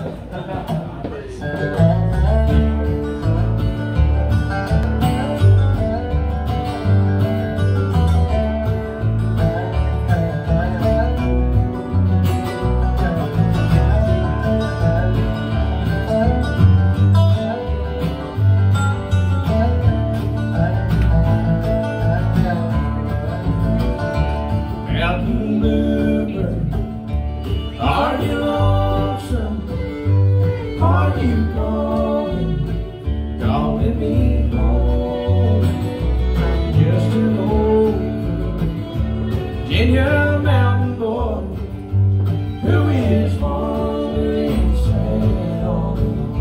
Virginia mountain boy who is wandering sad all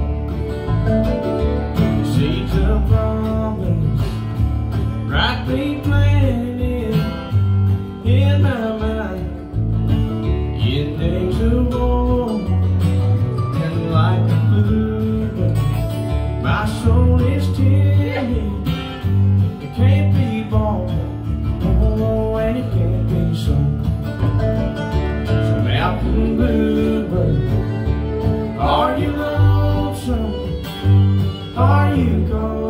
alone. Seeds of promise rightly planted in my mind in days of old, and like a bluebird my soul is timid. It can't be bought, oh, and it can't be sold. So mountain bluebird, are you lonesome? Are you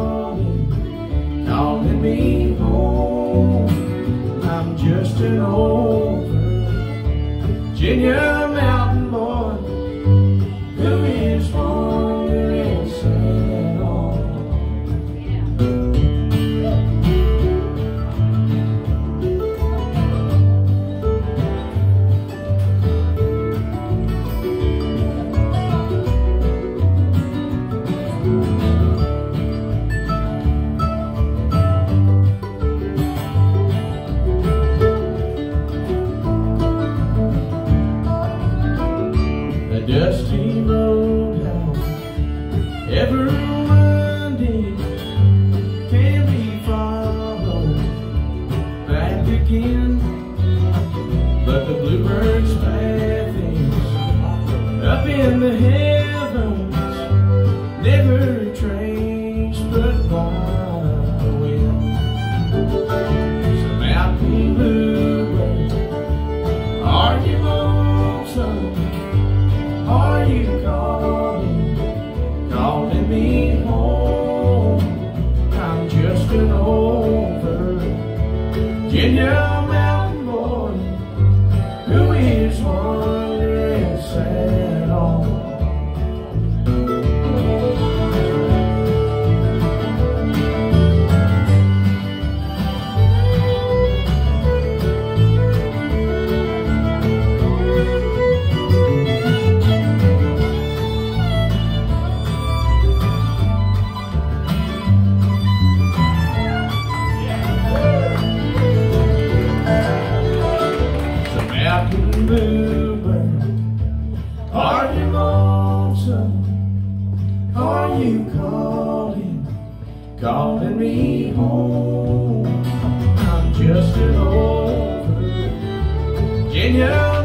calling me home? I'm just an old Virginia mountain boy who is wandering sad all alone. Dusty roadhouse, ever winding, can be followed back again. But the bluebird's path is up in the heavens, never traced but by the wind. So mountain bluebird, are you lonesome? Are you calling me home? I'm just an old Virginia mountain boy who is wandering sad all alone. Bluebird, are you lonesome? Are you calling me home? I'm just an old Virginia